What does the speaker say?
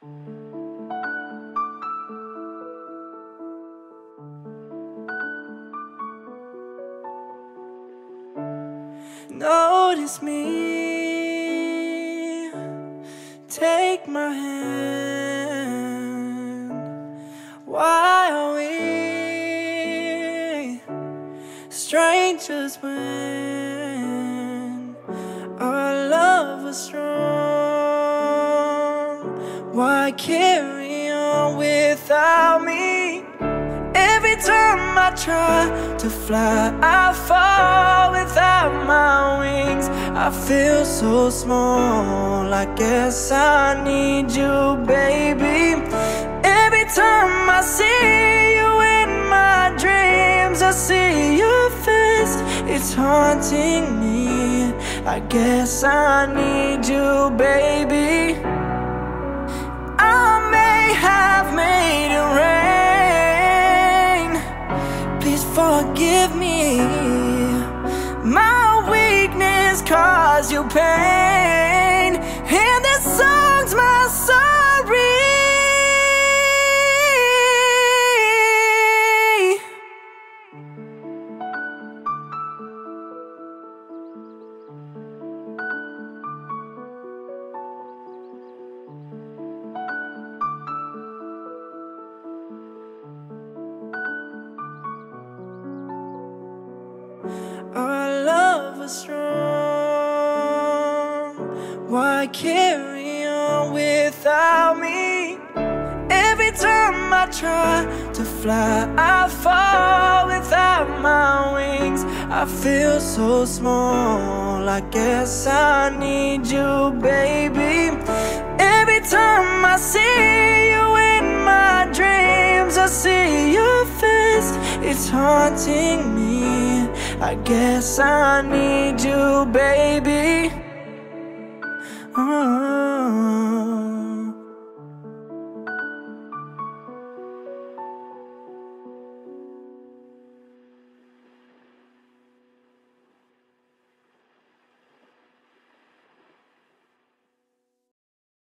Notice me, take my hand. Why are we strangers when our love was strong? Why carry on without me? Every time I try to fly, I fall without my wings. I feel so small, I guess I need you, baby. Every time I see you in my dreams, I see your face, it's haunting me. I guess I need you, baby. I may have made it rain, please forgive me. My weakness caused you pain, and this song's my sorry. Our love was strong, why carry on without me? Every time I try to fly, I fall without my wings. I feel so small, I guess I need you, baby. Every time I see you in my dreams, I see your face, it's haunting me. I guess I need you, baby. Oh.